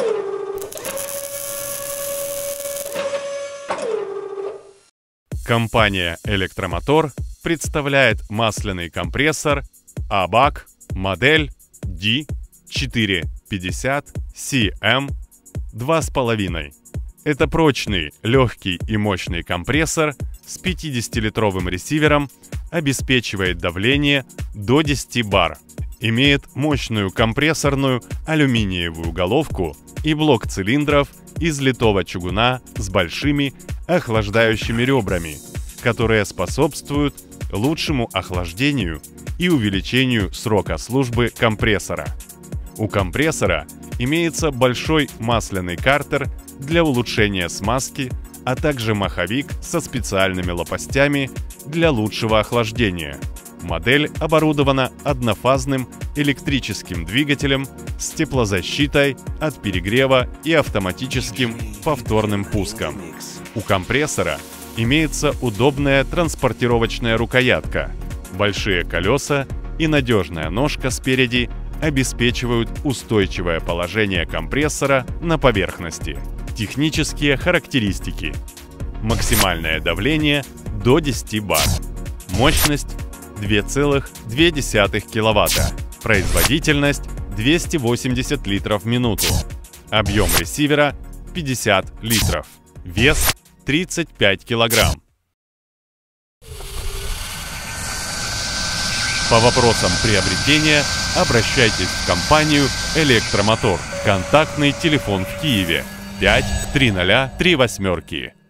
Компания «Электромотор» представляет масляный компрессор ABAC модель D450CM 2,5. Это прочный, легкий и мощный компрессор с 50-литровым ресивером, обеспечивает давление до 10 бар, имеет мощную компрессорную алюминиевую головку и блок цилиндров из литого чугуна с большими охлаждающими ребрами, которые способствуют лучшему охлаждению и увеличению срока службы компрессора. У компрессора имеется большой масляный картер для улучшения смазки, а также маховик со специальными лопастями для лучшего охлаждения. Модель оборудована однофазным электрическим двигателем с теплозащитой от перегрева и автоматическим повторным пуском. У компрессора имеется удобная транспортировочная рукоятка, большие колеса и надежная ножка спереди обеспечивают устойчивое положение компрессора на поверхности. Технические характеристики. Максимальное давление до 10 бар. Мощность 2,2 киловатта. Производительность 280 литров в минуту. Объем ресивера 50 литров. Вес 35 килограмм. По вопросам приобретения обращайтесь в компанию «Электромотор». Контактный телефон в Киеве 5 300 38.